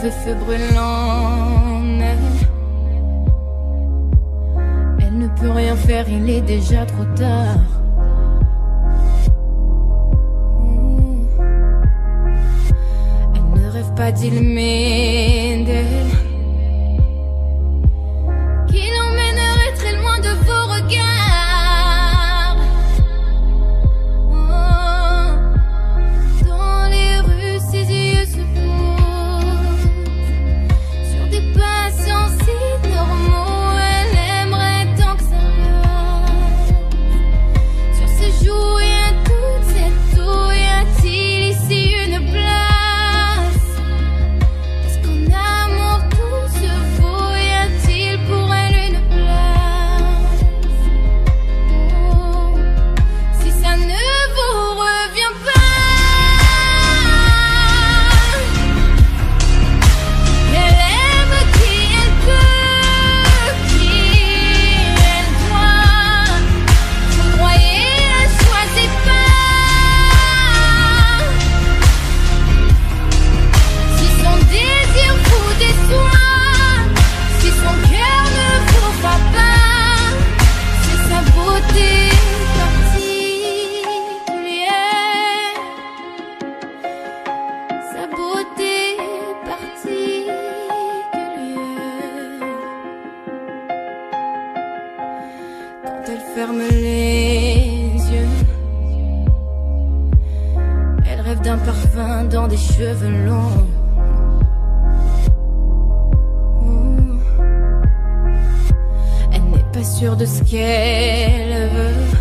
mauvais feu brûlant en elle. Elle ne peut rien faire, il est déjà trop tard. Elle ne rêve pas d'il d'elle, qui l'emmènerait très loin de vos regards. Dans les rues, ses yeux se posent sur des patients si normaux. Elle aimerait tant que ça reste. Sur ses joues, y a toute cette eau. Y a-t-il ici une place? Est-ce qu'en amour tout se vaut? Y a-t-il pour elle une place? Oh, si ça ne vous revient pas, elle aime qui elle peut, qui elle doit. Foudroyer, la choisit pas. Si son désir vous déçoit, si son cœur ne vous va pas, c'est sa beauté particulière, sa beauté particulière. Quand elle ferme les yeux, elle rêve d'un parfum dans des cheveux longs. Elle n'est pas sûre de ce qu'elle veut.